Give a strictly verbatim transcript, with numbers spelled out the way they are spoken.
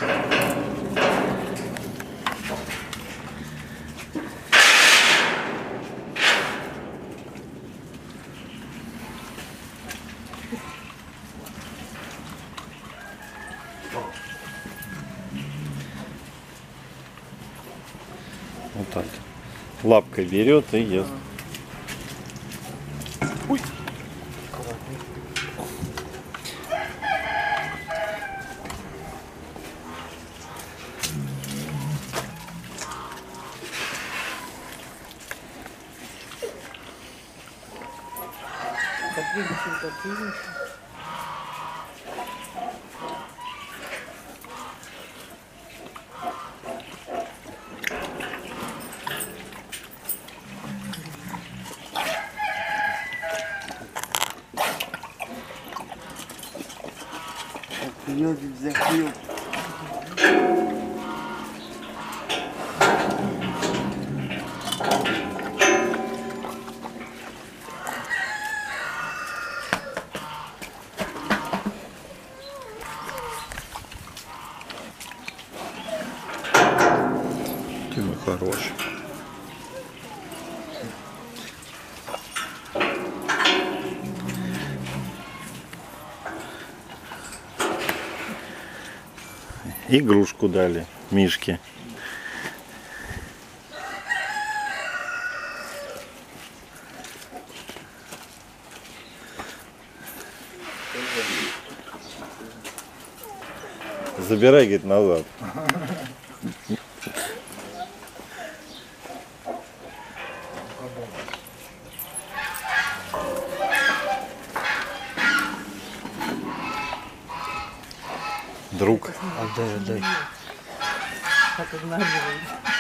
Вот так. Лапкой берет и ест. Ой. Капризничай, капризничай. Ёжик захлеб. Ты мой хороший. Игрушку дали Мишке. Забирай, говорит, назад. Друг. Отдай, отдай. Как игнорировать.